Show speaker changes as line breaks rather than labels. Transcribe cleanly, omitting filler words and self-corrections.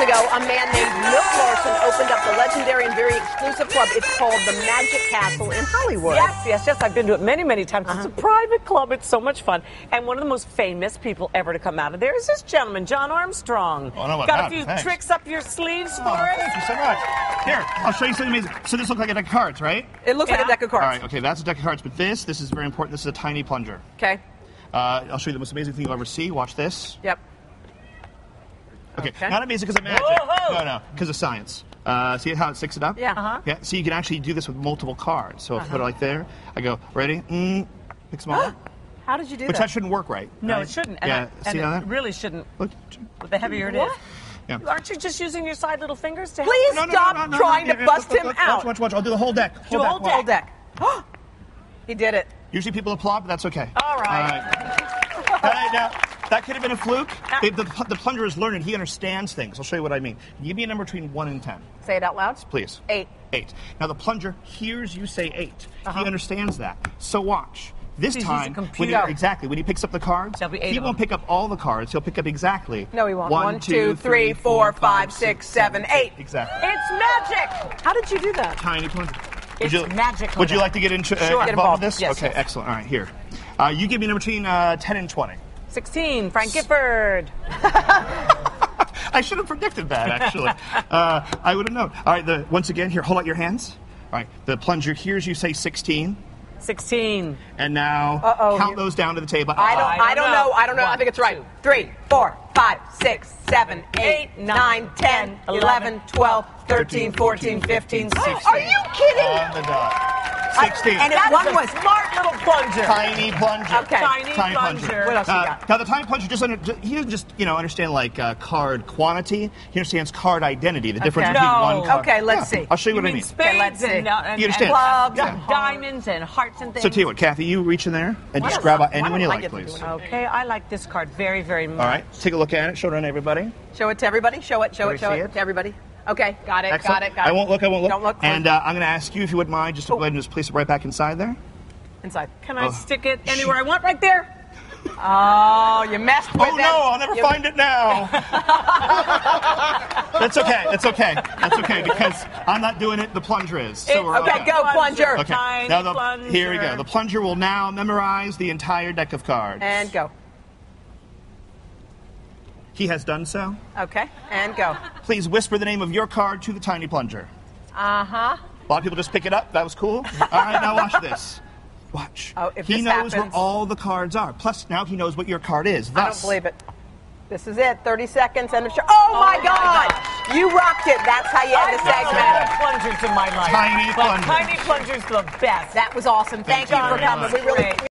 ago, a man named Milt Larson opened up the legendary and very exclusive club. It's called the Magic Castle in Hollywood.
Yes. I've been to it many, many times. It's a private club. It's so much fun. And one of the most famous people ever to come out of there is this gentleman, John Armstrong.
Oh, no,
got a few tricks up your sleeves for us?
Thank you so much. Here, I'll show you something amazing. So this looks like a deck of cards, right?
It looks like a deck of cards.
All right, okay, that's a deck of cards, but this is very important. This is a tiny plunger.
Okay.
I'll show you the most amazing thing you'll ever see. Watch this.
Yep.
Okay. Not amazing because of magic.
Whoa.
No, because of science. See how it sticks it up?
Yeah.
Yeah. So you can actually do this with multiple cards. So if I put it like there, I go, ready? Pick smaller.
How did you do
Which
that?
shouldn't work right.
No,
right?
it shouldn't.
Yeah. See how
it
that?
really shouldn't.
Look.
The heavier it is.
Yeah.
Aren't you just using your side little fingers to help?
Please
No,
stop trying to bust him out.
Watch. I'll do the whole deck.
Do a whole deck.
He did it.
Usually people applaud, but that's okay.
All right.
Now, that could have been a fluke. The plunger is learned. He understands things. I'll show you what I mean. Give me a number between 1 and 10.
Say it out loud.
Please.
8.
8. Now, the plunger hears you say 8. He understands that. So watch. This time, when he picks up the cards, he won't pick up all the cards. He'll pick up exactly.
No, he won't.
1, 2, 3, 4, 5, 6, 7, 8. Exactly.
It's magic.
How did you do that?
Tiny plunger.
It's magic.
Would you like to get involved with this?
Yes,
okay,
yes.
excellent. All right, here. You give me a number between 10 and 20.
16, Frank Gifford.
I should have predicted that, actually. I would have known. All right, once again, here, hold out your hands. All right, the plunger hears you say 16.
16.
And now count those down to the table.
I don't know. I think it's right. 3, 4, 5, 6, 7, 8, 9, 10, 11, 12, 13, 14, 15, 16. Are you kidding?
On the dot. 16.
And one was
smart little plunger.
Tiny plunger.
Okay.
Tiny plunger.
What else you got?
Now the tiny plunger he doesn't just understand like card quantity. He understands card identity. The difference between one card.
Okay, let's see.
I'll show you what I mean.
Spades and
You understand?
clubs
Yeah.
and diamonds and hearts and things.
So tell you what, Kathy, you reach in there and just grab out any one you like, please.
Okay, I like this card very, very much.
All right, take a look at it. Show it on everybody.
Show it to everybody. Show it to everybody. Okay, got it.
Excellent.
Got it.
I won't look.
Don't look.
And I'm going to ask you if you wouldn't mind just to go ahead and just place it right back inside there.
Inside.
Can I stick it anywhere I want? Right there.
Oh, you messed with it.
Oh no, I'll never find it now. That's okay because I'm not doing it. The plunger is. So we're
okay, go plunger.
Okay. Now here we go. The plunger will now memorize the entire deck of cards.
And go.
He has done so.
Okay, and go.
Please whisper the name of your card to the tiny plunger.
Uh-huh.
A lot of people just pick it up. That was cool. All right, now watch this. Watch.
Oh, if
he
this
knows
happens,
where all the cards are. Plus, now he knows what your card is.
I don't believe it. This is it. 30 seconds. End of show. Oh my God! You rocked it. That's how you end the segment.
Plungers in my life.
Tiny plunger.
Tiny plungers the best.
That was awesome. Thank you for coming. We really.